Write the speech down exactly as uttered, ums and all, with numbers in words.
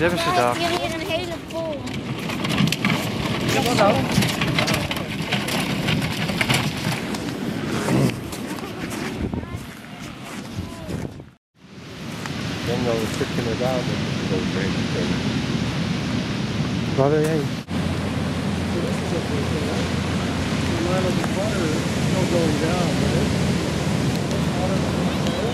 hebben ze daar? Ik heb hier een hele vol. Ja, wat nou? Ik denk dat we een stukje naar daar moeten lopen. Waar wil je heen? Maar dat is water, not going down, right?